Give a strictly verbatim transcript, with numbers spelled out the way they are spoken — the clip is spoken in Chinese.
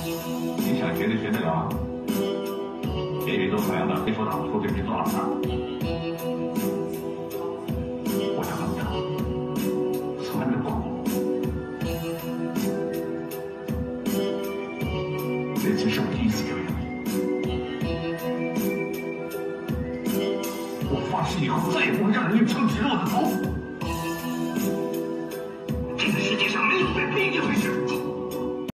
你想学就学得了，别以为做海洋的黑手党说对没做老大。我想怎么着，从来没有过。这次是我第一次表演。我发誓以后再也不会让人用枪指着我的头。这个世界上没有被逼这回事。